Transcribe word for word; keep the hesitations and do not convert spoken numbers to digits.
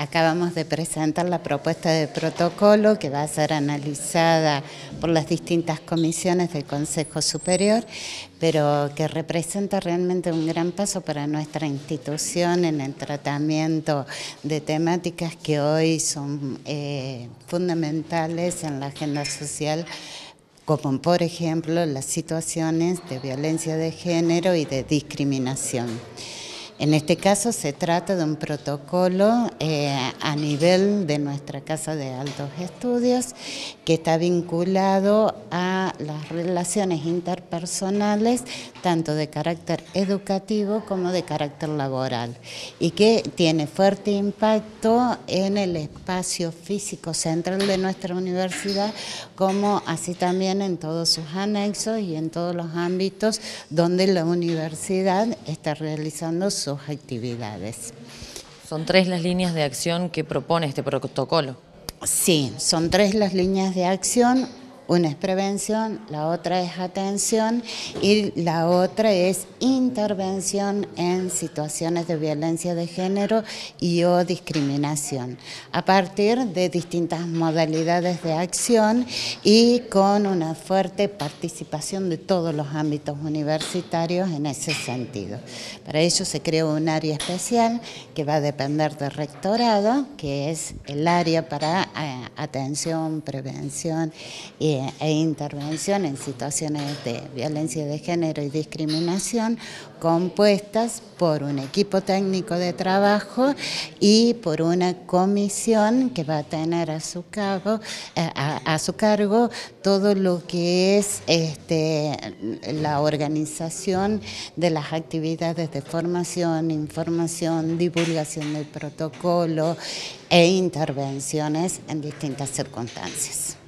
acabamos de presentar la propuesta de protocolo que va a ser analizada por las distintas comisiones del Consejo Superior, pero que representa realmente un gran paso para nuestra institución en el tratamiento de temáticas que hoy son eh, fundamentales en la agenda social, como por ejemplo las situaciones de violencia de género y de discriminación. En este caso se trata de un protocolo eh, a nivel de nuestra Casa de Altos Estudios que está vinculado a las relaciones interpersonales, tanto de carácter educativo como de carácter laboral, y que tiene fuerte impacto en el espacio físico central de nuestra universidad, como así también en todos sus anexos y en todos los ámbitos donde la universidad está realizando sus actividades. Son tres las líneas de acción que propone este protocolo. Sí, son tres las líneas de acción. Una es prevención, la otra es atención y la otra es intervención en situaciones de violencia de género y o discriminación, a partir de distintas modalidades de acción y con una fuerte participación de todos los ámbitos universitarios en ese sentido. Para ello se creó un área especial que va a depender del rectorado, que es el área para eh, atención, prevención y e intervención en situaciones de violencia de género y discriminación, compuestas por un equipo técnico de trabajo y por una comisión que va a tener a su cargo, a, a su cargo todo lo que es este, la organización de las actividades de formación, información, divulgación del protocolo e intervenciones en distintas circunstancias.